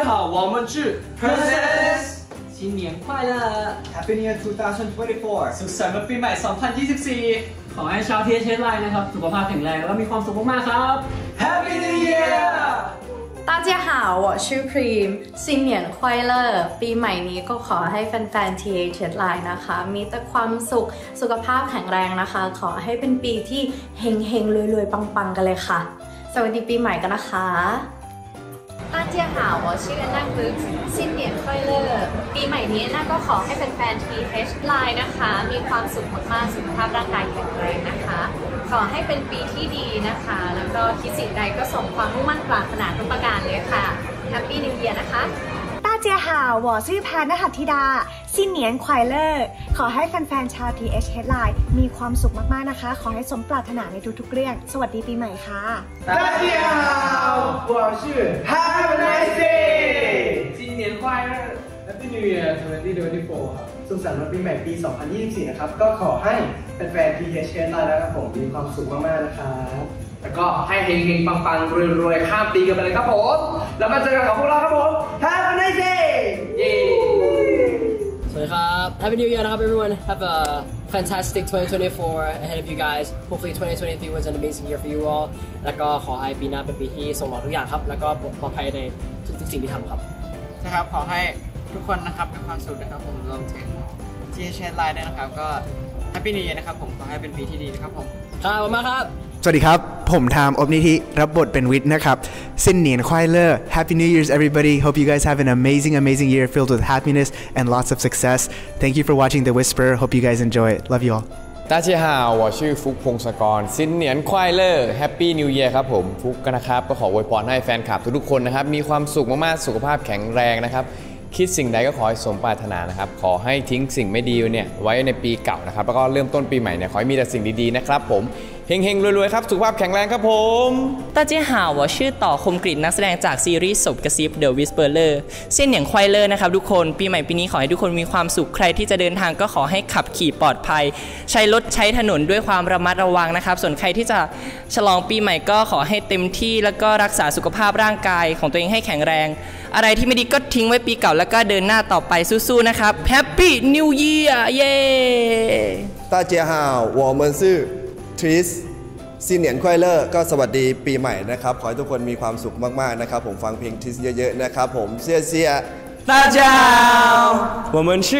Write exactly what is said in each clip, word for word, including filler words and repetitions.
好，我们是 Princess 新年快乐 Happy New Year twenty twenty-four สุขสันต์วันปีใหม่สองพันยี่สิบสี่ขอให้ชาวเทียเชนไลน์นะครับสุขภาพแข็งแรงและมีความสุขมากๆครับ Happy New Year 大家好我是 Cream 新年快乐ปีใหม่นี้ก็ขอให้แฟนๆ ที เอช Line นะคะมีแต่ความสุขสุขภาพแข็งแรงนะคะขอให้เป็นปีที่เฮงๆรวยๆปังๆกันเลยค่ะสวัสดีปีใหม่กันนะคะ大家好我是安娜บุ๊ก新年快乐ปีใหม่นี้อันน่าก็ขอให้แฟนๆ ที เอช Line นะคะมีความสุขมากๆสุขภาพร่างกายแข็งแรงนะคะขอให้เป็นปีที่ดีนะคะแล้วก็คิดสิ่งใดก็สมความมุ่งมั่นปรารถนาทุกประการเลยค่ะ Happy New Year นะคะ大家好我是แพนณหัตถิดา新年快乐ขอให้แฟนๆชาว ที เอช Line มีความสุขมากๆนะคะขอให้สมปรารถนาในทุกๆเรื่องสวัสดีปีใหม่ค่ะ大家好我是 Have a nice day 新年快乐 Happy New Year twenty twenty-four ครับสุขสันต์วันปีใหม่ปีสองพันยี่สิบสี่นะครับก็ขอให้แฟนๆ ที เอช Line นะครับผมมีความสุขมากๆนะครับแล้วก็ให้เฮงๆปังๆรวยๆข้ามปีกันไปเลยครับผมแล้วมาเจอกันกับพวกเราครับผม Have a nice day เย้สวัสดีครับ Happy New Year นะครับ everyone Have a fantastic twenty twenty-four ahead of you guys Hopefully twenty twenty-three was an amazing year for you all แล้วก็ขอให้ปีหน้าเป็นปีที่ส่งหวังทุกอย่างครับแล้วก็ปลอดภัยในทุกๆสิ่งที่ทำครับนะครับขอให้ทุกคนนะครับมีความสุขนะครับผมรวมถึง ที เอช Line ด้วยนะครับก็ Happy New Year นะครับผมขอให้เป็นปีที่ดีนะครับผมครับขอบคุณมากครับสวัสดีครับผมทามอบนิธิรับบทเป็นวิทย์นะครับซินเหนียนควายเลอร์ Happy New Year's everybody hope you guys have an amazing amazing year filled with happiness and lots of success thank you for watching The Whisper hope you guys enjoy it love you all 大家好我ชื่อฟุกพงศกรซินเหนียนควายเลอร์ Happy New Year ครับผมฟุกกันนะครับก็ขออวยพรให้แฟนคลับทุกๆคนนะครับมีความสุขมากๆสุขภาพแข็งแรงนะครับคิดสิ่งใดก็ขอให้สมปรารถนานะครับขอให้ทิ้งสิ่งไม่ดีเนี่ยไว้ในปีเก่านะครับแล้วก็เริ่มต้นปีใหม่เนี่ยขอให้มีแต่สิ่งดีๆนะครับผมเฮงๆรวยๆครับสุขภาพแข็งแรงครับผม大家好我ชื่อต่อคมกฤษนักแสดงจากซีรีส์ศพกระซิบ The Whisperer เส้นเหนียงควายเลอร์นะครับทุกคนปีใหม่ปีนี้ขอให้ทุกคนมีความสุขใครที่จะเดินทางก็ขอให้ขับขี่ปลอดภัยใช้รถใช้ถนนด้วยความระมัดระวังนะครับส่วนใครที่จะฉลองปีใหม่ก็ขอให้เต็มที่แล้วก็รักษาสุขภาพร่างกายของตัวเองให้แข็งแรงอะไรที่ไม่ดีก็ทิ้งไว้ปีเก่าแล้วก็เดินหน้าต่อไปสู้ๆนะครับ Happy New Year เย้大家好我们是 Tris新年快乐ก็สวัสดีปีใหม่นะครับขอให้ทุกคนมีความสุขมากๆนะครับผมฟังเพลงทิสเยอะๆนะครับผมเสียเสีย大家好我们是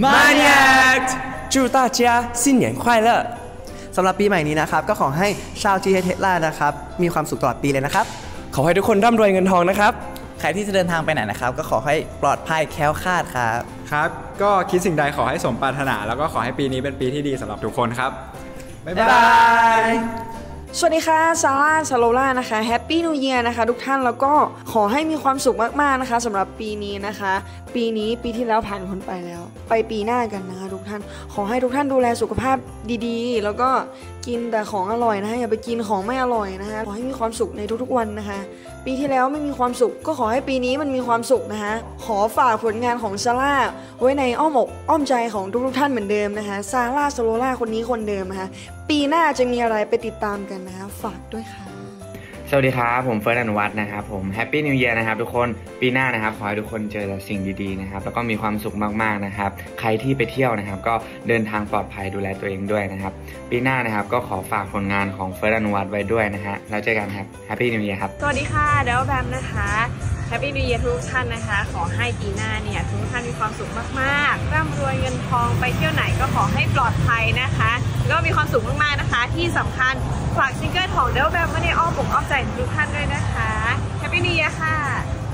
Maniac 祝大家新年快乐สำหรับปีใหม่นี้นะครับก็ขอให้ชาว ที เอช Line นะครับมีความสุขตลอดปีเลยนะครับขอให้ทุกคนร่ำรวยเงินทองนะครับใครที่จะเดินทางไปไหนนะครับก็ขอให้ปลอดภัยแคล้วคลาดครับครับก็คิดสิ่งใดขอให้สมปรารถนาแล้วก็ขอให้ปีนี้เป็นปีที่ดีสำหรับทุกคนครับบ๊ายบายสวัสดีค่ะซาร่าซาโลล่านะคะแฮปปี้นิวเยียร์นะคะทุกท่านแล้วก็ขอให้มีความสุขมากๆนะคะสำหรับปีนี้นะคะปีนี้ปีที่แล้วผ่านพ้นไปแล้วไปปีหน้ากันนะคะทุกท่านขอให้ทุกท่านดูแลสุขภาพดีๆแล้วก็กินแต่ของอร่อยนะคะอย่าไปกินของไม่อร่อยนะคะขอให้มีความสุขในทุกๆวันนะคะปีที่แล้วไม่มีความสุขก็ขอให้ปีนี้มันมีความสุขนะคะขอฝากผลงานของซาร่าไว้ในอ้อมอกอ้อมใจของทุกๆท่านเหมือนเดิมนะคะซาร่าซาโลล่าคนนี้คนเดิมนะคะปีหน้าจะมีอะไรไปติดตามกันนะคะฝากด้วยค่ะสวัสดีครับผมเฟิร์สอนุวัฒน์นะครับผมแฮปปี้นิวเยียร์นะครับทุกคนปีหน้านะครับขอให้ทุกคนเจอแต่สิ่งดีๆนะครับแล้วก็มีความสุขมากๆนะครับใครที่ไปเที่ยวนะครับก็เดินทางปลอดภัยดูแลตัวเองด้วยนะครับปีหน้านะครับก็ขอฝากผลงานของเฟิร์สอนุวัฒน์ไว้ด้วยนะฮะแล้วเจอกันครับแฮปปี้นิวเยียร์ครับสวัสดีค่ะเดลแบมนะคะแฮปปี้นิวเยียร์ทุกท่านนะคะขอให้ปีหน้าเนี่ยทุกท่านมีความสุขมากๆร่ำรวยเงินทองไปเที่ยวไหนก็ขอให้ปลอดภัยนะคะก็มีความสุขมากๆนะคะที่สำคัญฝากซิงเกิลของเดลแบมไว้ในอ้อมอกอ้อมใจทุกท่านด้วยนะคะแฮปปี้นิวเยียร์ค่ะ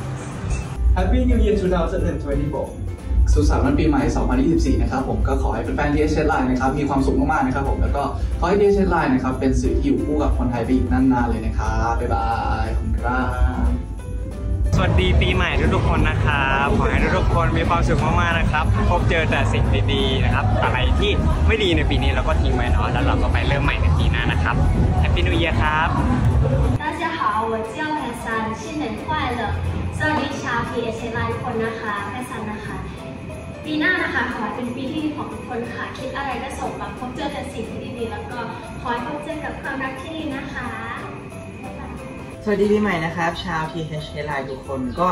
Happy New Year twenty twenty-four สุขสันต์วันปีใหม่สองพันยี่สิบสี่นะครับผมก็ขอให้แฟนๆ ที เอช Line นะครับมีความสุขมากๆนะครับผมแล้วก็ขอให้ ที เอช Line นะครับเป็นสื่อที่อยู่คู่กับคนไทยไปอีกนานๆเลยนะครับบ๊ายบายขอบคุณครับสวัสดีปีใหม่ทุกๆคนนะครับขอให้ทุกๆคนมีความสุขมากๆนะครับพบเจอแต่สิ่งดีๆนะครับอะไรที่ไม่ดีในปีนี้เราก็ทิ้งไว้เนาะแล้วเราก็ไปเริ่มใหม่ในปีหน้านะครับแฮปปี้นิวเยียร์ครับ大家好我叫แพซซัน新年快乐สวัสดีชาว ที เอช Line ทุกคนนะคะแพซซันนะคะปีหน้านะคะขอให้เป็นปีที่ดีของทุกคนค่ะคิดอะไรก็สมหวังพบเจอแต่สิ่งที่ดีๆแล้วก็ขอให้พบเจอกับความรักที่ดีนะคะสวัสดีปีใหม่นะครับชาว ที เอช Line ทุกคนก็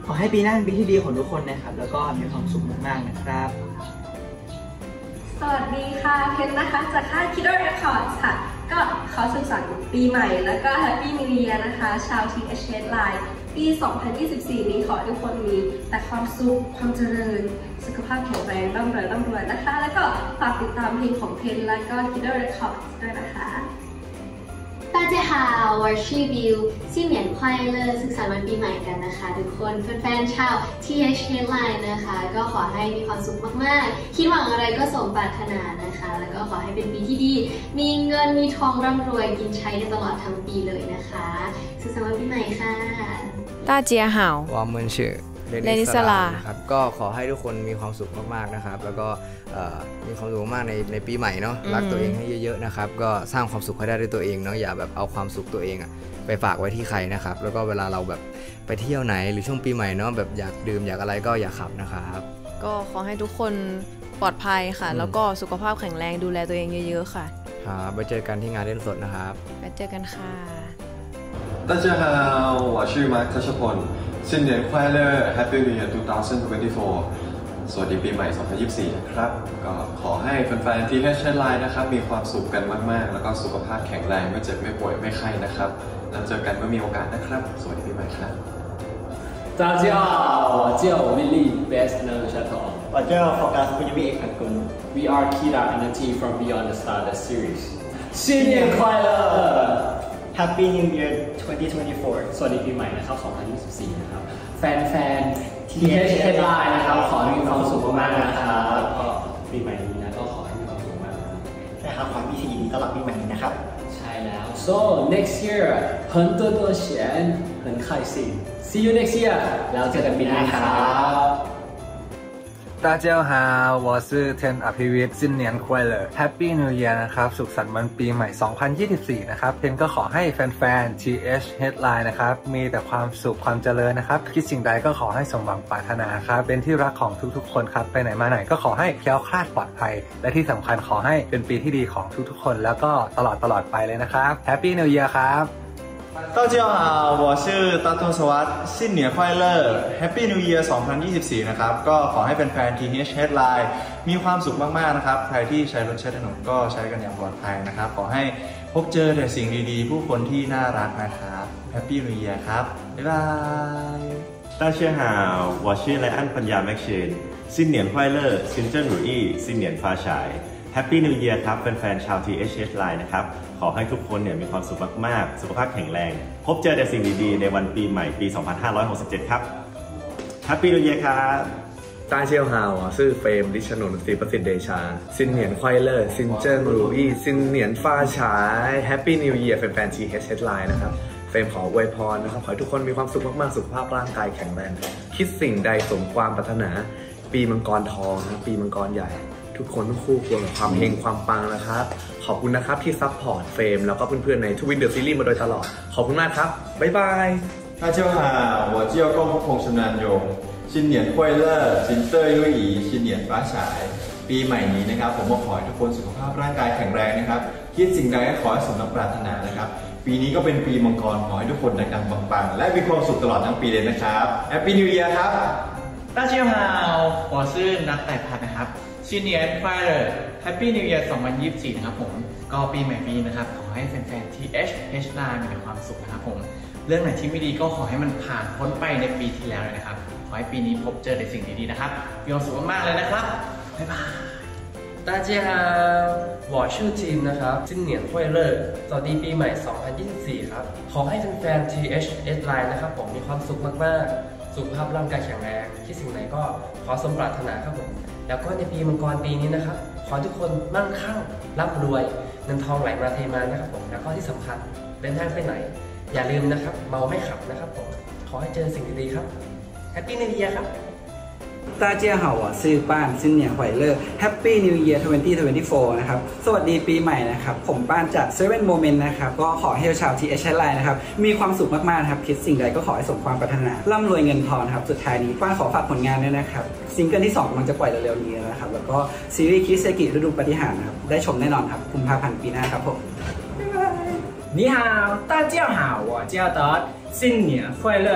ขอให้ปีหน้าเป็นปีที่ดีของทุกคนนะครับแล้วก็มีความสุขมากๆนะครับสวัสดีค่ะเพชรนะคะจากค่าย Kiddo Records ค่ะก็ขอสุขสันต์ปีใหม่แล้วก็ Happy New Year นะคะชาว ที เอช Headline ปี สองพันยี่สิบสี่ นี้ขอให้ทุกคนมีแต่ความสุขความเจริญสุขภาพแข็งแรงร่ำรวยร่ำรวยนะคะแล้วก็ฝากติดตามเพลงของเพนแล้วก็ Kiddo Records ด้วยนะคะ大家好我是บิว新年快乐สุขสันต์วันปีใหม่กันนะคะทุกคนแฟนๆชาว ที เอช Headline นะคะก็ขอให้มีความสุขมากๆคิดหวังอะไรก็สมปรารถนานะคะแล้วก็ขอให้เป็นปีที่ดีมีเงินมีทองร่ำรวยกินใช้ได้ตลอดทั้งปีเลยนะคะสุขสันต์วันปีใหม่ค่ะ大家好我们是เลนิสลาครับก็ขอให้ทุกคนมีความสุขมากๆนะครับแล้วก็มีความสุขมากในในปีใหม่เนาะรักตัวเองให้เยอะๆนะครับก็สร้างความสุขให้ได้ด้วยตัวเองเนาะอย่าแบบเอาความสุขตัวเองอะไปฝากไว้ที่ใครนะครับแล้วก็เวลาเราแบบไปเที่ยวไหนหรือช่วงปีใหม่เนาะแบบอยากดื่มอยากอะไรก็อย่าขับนะครับก็ขอให้ทุกคนปลอดภัยค่ะแล้วก็สุขภาพแข็งแรงดูแลตัวเองเยอะๆค่ะครับไปเจอกันที่งานเล่นสดนะครับไปเจอกันค่ะ大家好我是มาร์คทัชพล新年快乐 Happy New Year สองพันยี่สิบสี่สวัสดีปีใหม่ สองพันยี่สิบสี่ นะครับก็ขอให้แฟนๆ ที เอช Headline นะครับมีความสุขกันมากๆแล้วก็สุขภาพแข็งแรงไม่เจ็บไม่ป่วยไม่ไข้นะครับแล้วเจอกันเมื่อมีโอกาสนะครับสวัสดีปีใหม่ครับ大家好我叫วิลลี่ Best นันท์ชัดทอง我叫โฟกัสปุญญวิเอกพันกุล We are Kida and the team from Beyond the Star the series 新年快乐 Happy New Year สองพันยี่สิบสี่สวัสดีปีใหม่นะครับสองพันยี่สิบสี่นะครับแฟนๆ ที เอช Headline นะครับขอให้มีความสุขมากๆนะครับก็ปีใหม่นี้นะก็ขอให้มีความสุขมากนะครับขอให้มีสิ่งดีๆตลอดปีใหม่นี้นะครับใช่แล้ว so next year 很多多钱很开心 see you next year แล้วเจอกันปีหน้าครับ大家好我是เทนอภิวิทย์新年快乐 Happy New Year นะครับสุขสันต์วันปีใหม่ สองพันยี่สิบสี่ นะครับเทนก็ขอให้แฟนๆ ที เอช Headline นะครับมีแต่ความสุขความเจริญนะครับคิดสิ่งใดก็ขอให้สมหวังปรารถนาครับเป็นที่รักของทุกๆคนครับไปไหนมาไหนก็ขอให้แคล้วคลาดปลอดภัยและที่สำคัญขอให้เป็นปีที่ดีของทุกๆคนแล้วก็ตลอดตลอดไปเลยนะครับ Happy New Year ครับ大家好我是ตาตุสวัสดิ์新年快乐 Happy New Year สองพันยี่สิบสี่ นะครับก็ขอให้แฟนๆ ที เอช Headline มีความสุขมากๆนะครับใครที่ใช้รถใช้ถนนก็ใช้กันอย่างปลอดภัยนะครับขอให้พบเจอแต่สิ่งดีๆผู้คนที่น่ารักนะครับ Happy New Year ครับบ๊ายบาย大家好我是ไลอ้อนปัญญาแม็กเชน新年快乐新正如意新年发财Happy New Year ครับแฟนๆชาว ที เอช Headline นะครับขอให้ทุกคนเนี่ยมีความสุขมากๆสุขภาพแข็งแรงพบเจอแต่สิ่งดีๆในวันปีใหม่ปี สองพันห้าร้อยหกสิบเจ็ด ครับ Happy New Year ครับ大家好我是เฟรมดิชนนท์ศรีประสิทธิ์เดชา新年快乐新正如意新年发财 Happy New Year แฟนๆ ที เอช Headline นะครับเฟรมขออวยพรนะครับขอให้ทุกคนมีความสุขมากๆสุขภาพร่างกายแข็งแรงคิดสิ่งใดสมความปรารถนาปีมังกรทองนะปีมังกรใหญ่ทุกคนต้องคู่ควรกับความเฮงความปังนะครับขอบคุณนะครับที่ซัพพอร์ตเฟรมแล้วก็เพื่อนๆในทวินเดอะซีรีส์มาโดยตลอดขอบคุณมากครับบ๊ายบาย大家好我叫龚พงษ์ชำนาญยง新年快乐新เตอร์ยุย新年发财ปีใหม่นี้นะครับผมก็ขอให้ทุกคนสุขภาพร่างกายแข็งแรงนะครับคิดสิ่งใดก็ขอให้สมดังปรารถนานะครับปีนี้ก็เป็นปีมังกรขอให้ทุกคนดังๆปังๆและมีความสุขตลอดทั้งปีเลยนะครับ Happy New Year ครับ大家好我是นัทไต่พัฒน์นะครับ新年快乐 Happy New Year สองพันยี่สิบสี่ นะครับผมก็ปีใหม่ปีนะครับขอให้แฟนๆ ที เอช Headline มีความสุขนะครับผมเรื่องไหนที่ไม่ดีก็ขอให้มันผ่านพ้นไปในปีที่แล้วเลยนะครับขอให้ปีนี้พบเจอแต่สิ่งดีๆนะครับมีความสุขมากๆเลยนะครับบ๊ายบาย大家好我是ทีมนะครับ新年快乐สวัสดีปีใหม่ สองพันยี่สิบสี่ ครับขอให้แฟนๆ ที เอช Headline นะครับผมมีความสุขมากๆสุขภาพร่างกายแข็งแรงคิดสิ่งไหนก็ขอสมปรารถนาครับผมแล้วก็ในปีมังกรปีนี้นะครับขอทุกคนมั่งคั่งร่ำรวยเงินทองไหลมาเทมานะครับผมแล้วก็ที่สำคัญเดินทางไปไหนอย่าลืมนะครับเมาไม่ขับนะครับผมขอให้เจอสิ่งดีๆครับ Happy New Year ครับ大家好我是ป้าน新年快乐 Happy New Year สองพันยี่สิบสี่ นะครับสวัสดีปีใหม่นะครับผมป้านจาก เซเว่น Moment นะครับก็ขอให้ชาว ที เอช Headline นะครับมีความสุขมากๆครับคิดสิ่งใดก็ขอให้สมความปรารถนาร่ำรวยเงินทองครับสุดท้ายนี้ป้านขอฝากผลงานด้วยนะครับซิงเกิลที่สองมันจะปล่อยเร็วๆนี้นะครับแล้วก็ซีรีส์คิเซกิฤดูปาฏิหาริย์นะครับได้ชมแน่นอนครับกุมภาพันธ์ปีหน้าครับผม你好大家好我叫德新年快乐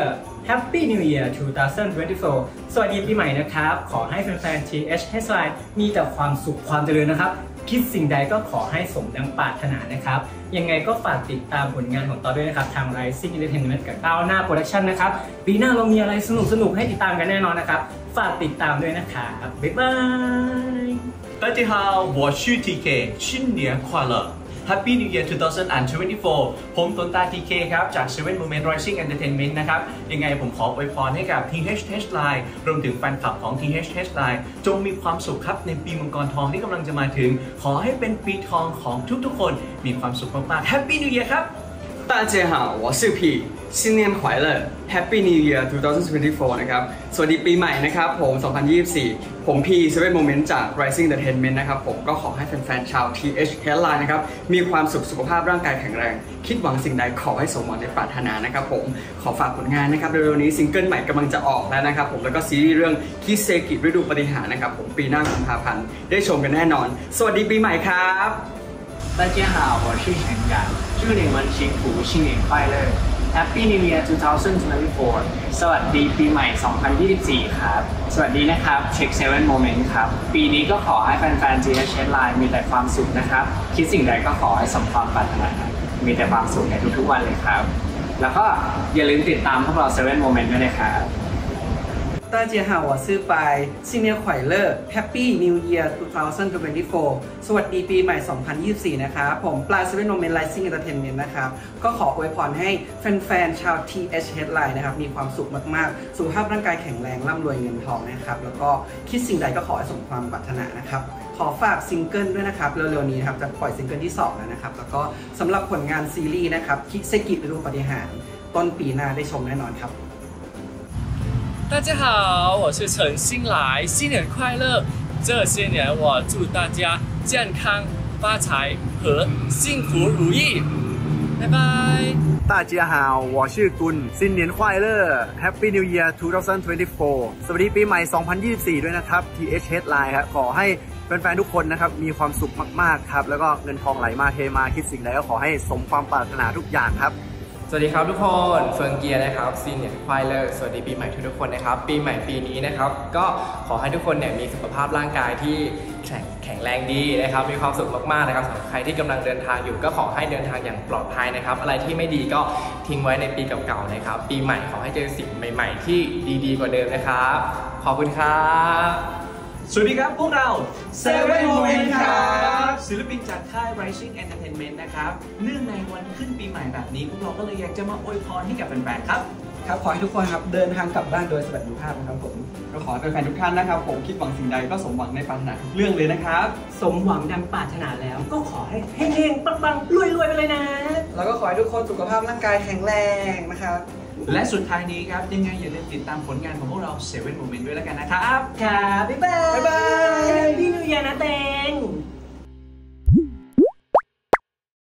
Happy New Year สองพันยี่สิบสี่ สวัสดีปีใหม่นะครับขอให้แฟนๆ ที เอช Headline มีแต่ความสุขความเจริญนะครับคิดสิ่งใดก็ขอให้สมดังปรารถนานะครับยังไงก็ฝากติดตามผลงานของต่อด้วยนะครับทาง Rising Entertainment กับก้าวหน้า Production นะครับปีหน้าเรามีอะไรสนุกสนุกให้ติดตามกันแน่นอนนะครับฝากติดตามด้วยนะครับบ๊ายบาย大家好我是 ที เค 新年快乐Happy New Year สองพันยี่สิบสี่ ผมต้นตา ที เค ครับจาก เซเว่น Moment Rising Entertainment นะครับยังไงผมขออวยพรให้กับ ที เอช Headline รวมถึงแฟนคลับของ ที เอช Headline จงมีความสุขครับในปีมังกรทองที่กำลังจะมาถึงขอให้เป็นปีทองของทุกๆคนมีความสุขมากๆ Happy New Year ครับ大家好我是 P 新年快乐 Happy New Year สองพันยี่สิบสี่ นะครับสวัสดีปีใหม่นะครับผมสองพันยี่สิบสี่ผม P เซเว่น Moment จาก Rising Entertainment นะครับผมก็ขอให้แฟนๆชาว ที เอช Headline นะครับมีความสุขสุขภาพร่างกายแข็งแรงคิดหวังสิ่งใดขอให้สมหวังในปรารถนานะครับผมขอฝากผลงานนะครับเร็วๆนี้ซิงเกิลใหม่กำลังจะออกแล้วนะครับผมแล้วก็ซีรีส์เรื่องคิเซกิฤดูปฏิหารนะครับผมปีหน้ากุมภาพันธ์ได้ชมกันแน่นอนสวัสดีปีใหม่ครับ大家好我是陈敢祝你们幸福新年快乐 Happy New Year สองพันยี่สิบสี่ สวัสดีปีใหม่สองพันยี่สิบสี่ครับสวัสดีนะครับเช็ค เซเว่น Moment ครับปีนี้ก็ขอให้แฟนๆ ที เอช Headline มีแต่ความสุขนะครับคิดสิ่งใดก็ขอให้สมความปรารถนามีแต่ความสุขในทุกๆวันเลยครับแล้วก็อย่าลืมติดตามพวกเรา เซเว่น Moment ด้วยนะครับ大家好我是ปาย新年快乐 Happy New Year สองพันยี่สิบสี่ สวัสดีปีใหม่ สองพันยี่สิบสี่ นะครับผมปลาย เซเว่น Moment Rising Entertainment นะครับก็ขออวยพรให้แฟนๆชาว ที เอช Headline นะครับมีความสุขมากๆสุขภาพร่างกายแข็งแรงร่ำรวยเงินทองนะครับแล้วก็คิดสิ่งใดก็ขอให้สมความปรารถนานะครับขอฝากซิงเกิลด้วยนะครับเร็วๆนี้นะครับจะปล่อยซิงเกิลที่สองแล้วนะครับแล้วก็สำหรับผลงานซีรีส์นะครับคิเซกิฤดูปฏิหารต้นปีหน้าได้ชมแน่นอนครับ大家好，我是陈新来，新年快乐！这些年我祝大家健康、发财和幸福如意，拜拜。 大家好，我是กุล新年快乐 Happy New Year สองพันยี่สิบสี่ สวัสดีปีใหม่ สองพันยี่สิบสี่ ด้วยนะครับ ที เอช Headline ครับขอให้แฟนๆทุกคนนะครับมีความสุขมากๆครับแล้วก็เงินทองไหลมาเทมาคิดสิ่งใดก็ขอให้สมความปรารถนาทุกอย่างครับสวัสดีครับทุกคนเฟิงเกียร์นะครับซีเนียร์ควายเลอร์สวัสดีปีใหม่ทุกคนนะครับปีใหม่ปีนี้นะครับก็ขอให้ทุกคนเนี่ยมีสุขภาพร่างกายที่แข็งแข็งแรงดีนะครับมีความสุขมากๆนะครับสำหรับใครที่กำลังเดินทางอยู่ก็ขอให้เดินทางอย่างปลอดภัยนะครับอะไรที่ไม่ดีก็ทิ้งไว้ในปีเก่าๆนะครับปีใหม่ขอให้เจอสิ่งใหม่ๆที่ดีๆกว่าเดิมนะครับขอบคุณครับสวัสดีครับพวกเรา เซเว่น Moment ครับศิลปินจากค่าย Rising Entertainment นะครับเนื่องในวันขึ้นปีใหม่แบบนี้พวกเราก็เลยอยากจะมาอวยพรให้กับแฟนๆครับครับขอให้ทุกคนครับเดินทางกลับบ้านโดยสวัสดิภาพนะครับผมก็ขอให้แฟนๆทุกท่านนะครับผมคิดหวังสิ่งใดก็สมหวังในปรารถนาทุกเรื่องเลยนะครับสมหวังดังปรารถนาแล้วก็ขอให้เฮงๆปังๆรวยๆไปเลยนะแล้วก็ขอให้ทุกคนสุขภาพร่างกายแข็งแรงนะครับและสุดท้ายนี้ครับยังไงอย่าลืมติดตามผลงานของพวกเรา เซเว่น Moment ด้วยแล้วกันนะครับครับบ๊ายบาย